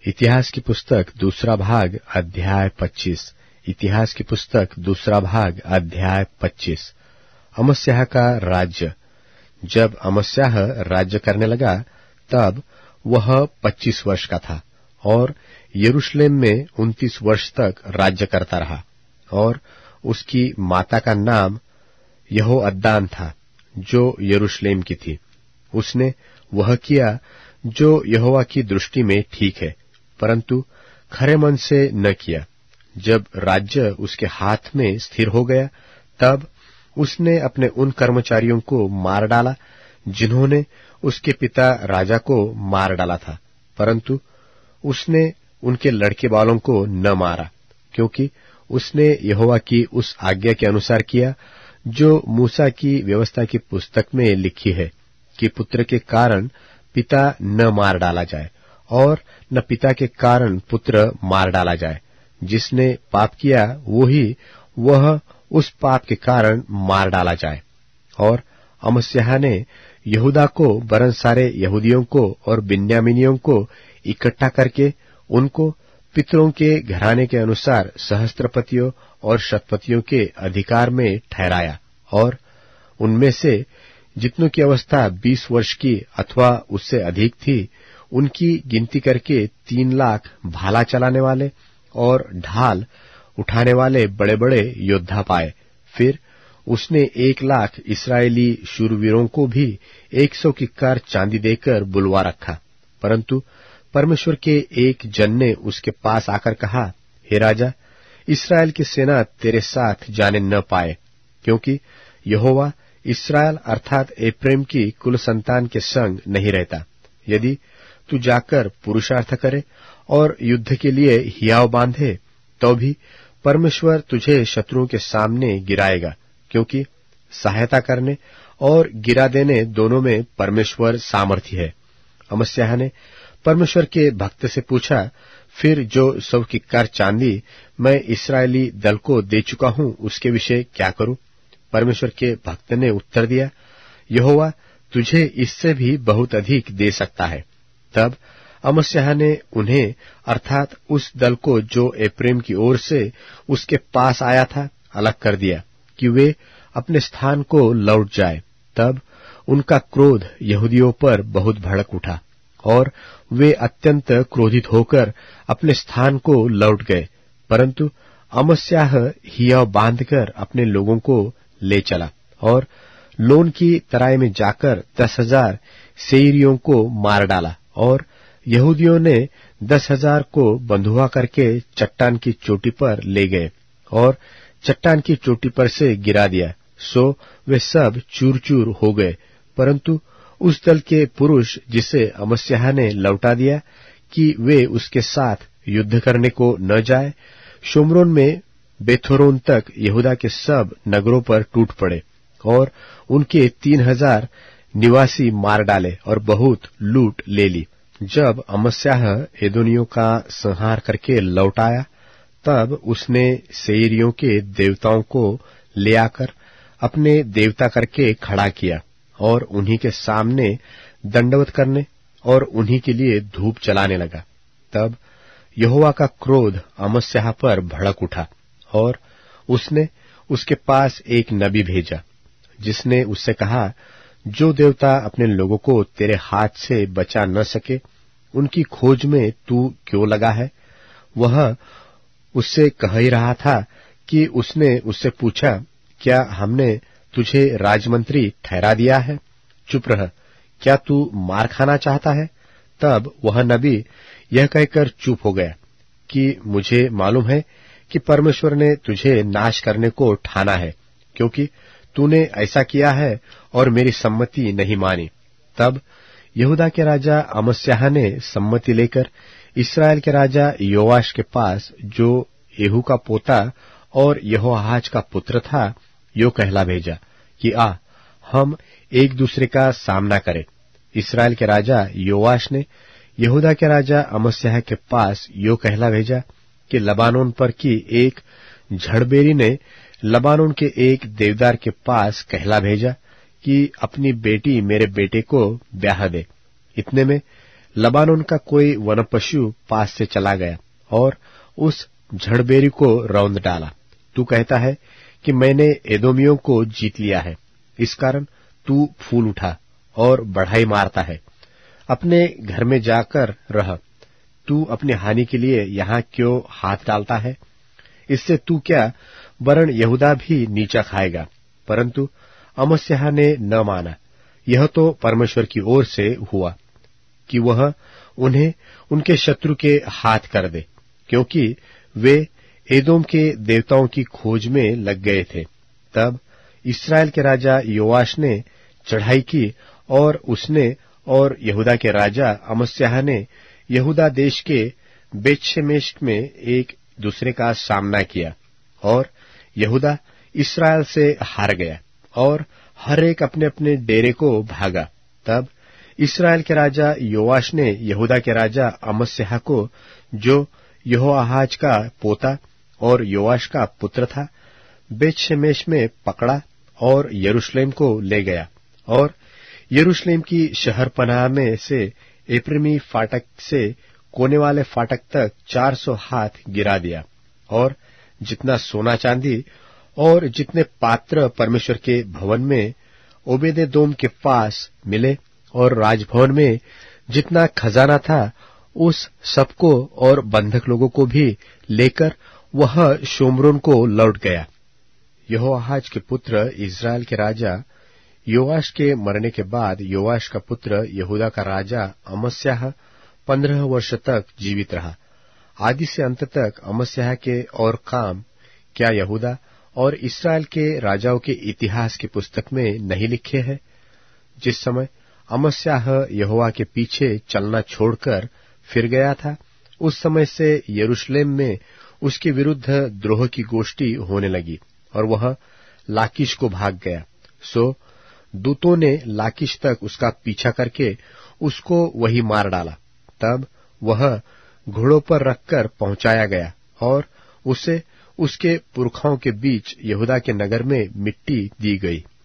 इतिहास की पुस्तक दूसरा भाग अध्याय 25। इतिहास की पुस्तक दूसरा भाग अध्याय 25। अमस्याह का राज्य। जब अमस्याह राज्य करने लगा तब वह 25 वर्ष का था और यरूशलेम में 29 वर्ष तक राज्य करता रहा। और उसकी माता का नाम यहोअद्दान था, जो यरूशलेम की थी। उसने वह किया जो यहोवा की दृष्टि में ठीक है, परंतु खरे मन से न किया। जब राज्य उसके हाथ में स्थिर हो गया तब उसने अपने उन कर्मचारियों को मार डाला जिन्होंने उसके पिता राजा को मार डाला था, परंतु उसने उनके लड़के बालों को न मारा, क्योंकि उसने यहोवा की उस आज्ञा के अनुसार किया जो मूसा की व्यवस्था की पुस्तक में लिखी है कि पुत्र के कारण पिता न मार डाला जाए और न पिता के कारण पुत्र मार डाला जाए। जिसने पाप किया वह उस पाप के कारण मार डाला जाए। और अमस्याह ने यहूदा को वरन सारे यहूदियों को और बिन्यामीनियों को इकट्ठा करके उनको पितरों के घराने के अनुसार सहस्त्रपतियों और शतपतियों के अधिकार में ठहराया। और उनमें से जितनों की अवस्था 20 वर्ष की अथवा उससे अधिक थी, उनकी गिनती करके 3 लाख भाला चलाने वाले और ढाल उठाने वाले बड़े बड़े योद्धा पाए। फिर उसने 1 लाख इस्राएली शूरवीरों को भी 100 किक्कार चांदी देकर बुलवा रखा। परंतु परमेश्वर के एक जन ने उसके पास आकर कहा, हे राजा, इस्राएल की सेना तेरे साथ जाने न पाए, क्योंकि यहोवा इस्राएल अर्थात एप्रैम की कुल संतान के संग नहीं रहता। यदि तू जाकर पुरुषार्थ करे और युद्ध के लिए हियाव बांधे, तो भी परमेश्वर तुझे शत्रुओं के सामने गिराएगा, क्योंकि सहायता करने और गिरा देने दोनों में परमेश्वर सामर्थी है। अमस्याह ने परमेश्वर के भक्त से पूछा, फिर जो 100 किक्कार चांदी मैं इस्राएली दल को दे चुका हूं, उसके विषय क्या करूं? परमेश्वर के भक्त ने उत्तर दिया, यहोवा तुझे इससे भी बहुत अधिक दे सकता है। तब अमस्याह ने उन्हें अर्थात उस दल को जो एप्रैम की ओर से उसके पास आया था, अलग कर दिया कि वे अपने स्थान को लौट जाए। तब उनका क्रोध यहूदियों पर बहुत भड़क उठा और वे अत्यंत क्रोधित होकर अपने स्थान को लौट गए। परंतु अमस्याह हियाव बांधकर अपने लोगों को ले चला और लोन की तराई में जाकर 10,000 सेईरियों को मार डाला। और यहूदियों ने 10,000 को बंधुआ करके चट्टान की चोटी पर ले गए और चट्टान की चोटी पर से गिरा दिया, सो वे सब चूर चूर हो गए। परंतु उस दल के पुरुष जिसे अमस्याह ने लौटा दिया कि वे उसके साथ युद्ध करने को न जाए, शोम्रोन में बेथोरोन तक यहूदा के सब नगरों पर टूट पड़े और उनके 3,000 निवासी मार डाले और बहुत लूट ले ली। जब अमस्याह एदोनियों का संहार करके लौट आया, तब उसने सेईरियों के देवताओं को ले आकर अपने देवता करके खड़ा किया और उन्हीं के सामने दंडवत करने और उन्हीं के लिए धूप चलाने लगा। तब यहोवा का क्रोध अमस्याह पर भड़क उठा और उसने उसके पास एक नबी भेजा, जिसने उससे कहा, जो देवता अपने लोगों को तेरे हाथ से बचा न सके, उनकी खोज में तू क्यों लगा है? वह उससे कह ही रहा था कि उसने उससे पूछा, क्या हमने तुझे राजमंत्री ठहरा दिया है? चुप रह, क्या तू मार खाना चाहता है? तब वह नबी यह कहकर चुप हो गया कि मुझे मालूम है कि परमेश्वर ने तुझे नाश करने को ठाना है, क्योंकि तूने ऐसा किया है और मेरी सम्मति नहीं मानी। तब यहूदा के राजा अमस्याह ने सम्मति लेकर इस्राएल के राजा योआश के पास, जो येहू का पोता और यहोआहाज का पुत्र था, यो कहला भेजा कि आ, हम एक दूसरे का सामना करें। इस्राएल के राजा योआश ने यहूदा के राजा अमस्याह के पास यो कहला भेजा कि लबानोन पर की एक झड़बेरी ने लबानोन के एक देवदार के पास कहला भेजा कि अपनी बेटी मेरे बेटे को ब्याह दे। इतने में लबानोन का कोई वनपशु पास से चला गया और उस झड़बेरी को रौंद डाला। तू कहता है कि मैंने एदोमियों को जीत लिया है, इस कारण तू फूल उठा और बढ़ाई मारता है। अपने घर में जाकर रह, तू अपनी हानि के लिए यहां क्यों हाथ डालता है? इससे तू क्या, वरन यहूदा भी नीचा खाएगा। परंतु अमस्याह ने न माना। यह तो परमेश्वर की ओर से हुआ कि वह उन्हें उनके शत्रु के हाथ कर दे, क्योंकि वे एदोम के देवताओं की खोज में लग गए थे। तब इस्राएल के राजा योआश ने चढ़ाई की और उसने और यहूदा के राजा अमस्याह ने यहूदा देश के बेतशेमेश में एक दूसरे का सामना किया और यहूदा इस्राएल से हार गया और हर एक अपने अपने डेरे को भागा। तब इस्राएल के राजा योआश ने यहूदा के राजा अमस्याह को, जो यहोआहाज का पोता और योआश का पुत्र था, बेतशेमेश में पकड़ा और यरूशलेम को ले गया और यरूशलेम की शहरपनाह में से एप्रैमी फाटक से कोने वाले फाटक तक 400 हाथ गिरा दिया। और जितना सोना चांदी और जितने पात्र परमेश्वर के भवन में ओबेदेदोम के पास मिले और राजभवन में जितना खजाना था, उस सबको और बंधक लोगों को भी लेकर वह शोम्रोन को लौट गया। यहोआहाज के पुत्र इस्राएल के राजा योआश के मरने के बाद योआश का पुत्र यहूदा का राजा अमस्याह 15 वर्ष तक जीवित रहा। आदि से अंत तक अमस्याह के और काम क्या यहूदा और इस्राएल के राजाओं के इतिहास की पुस्तक में नहीं लिखे हैं? जिस समय अमस्याह यहोवा के पीछे चलना छोड़कर फिर गया था, उस समय से यरूशलेम में उसके विरुद्ध द्रोह की गोष्ठी होने लगी और वह लाकीश को भाग गया। सो दूतों ने लाकीश तक उसका पीछा करके उसको वही मार डाला। तब वह घोड़ों पर रखकर पहुंचाया गया और उसे उसके पुरखाओं के बीच यहूदा के नगर में मिट्टी दी गई।